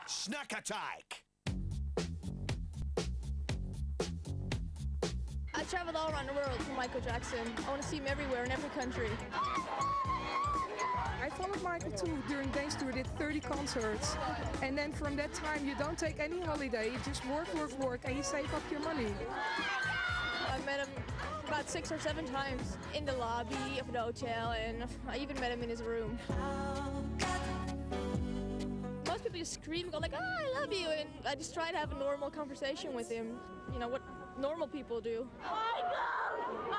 Snack attack! I traveled all around the world for Michael Jackson. I want to see him everywhere in every country. I followed Michael too during Dance Tour, did 30 concerts. And then from that time you don't take any holiday, you just work, and you save up your money. I met him about 6 or 7 times in the lobby of the hotel, and I even met him in his room. Most people just scream, go like, "Oh, I love you," and I just try to have a normal conversation with him. You know, what normal people do. Michael!